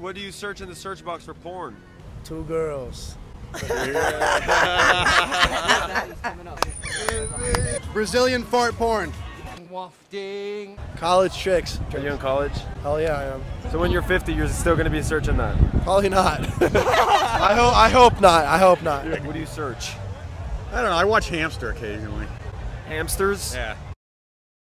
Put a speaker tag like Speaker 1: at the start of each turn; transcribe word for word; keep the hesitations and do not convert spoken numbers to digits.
Speaker 1: what do you search in the search box for porn?
Speaker 2: Two girls.
Speaker 3: Brazilian fart porn.
Speaker 4: Wafting.
Speaker 2: College chicks.
Speaker 1: Are you in college?
Speaker 2: Hell yeah, I am.
Speaker 1: So when you're fifty, you're still going to be searching that?
Speaker 2: Probably not. I hope. I hope not. I hope not.
Speaker 1: What do you search?
Speaker 3: I don't know. I watch Hamster occasionally.
Speaker 1: Hamsters?
Speaker 3: Yeah.